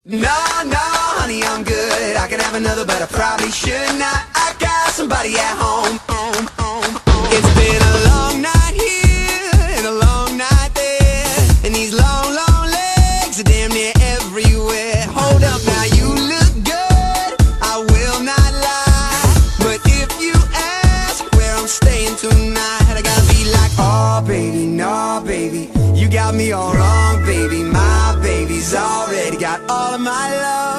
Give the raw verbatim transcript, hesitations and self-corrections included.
No, no, honey, I'm good. I can have another, but I probably should not. I got somebody at home. home, home, home. It's been a long night here and a long night there, and these long, long legs are damn near everywhere. Hold up now, you look good, I will not lie, but if you ask where I'm staying tonight, I gotta be like, oh baby, no baby, you got me all wrong, baby. My baby's already got all of my love.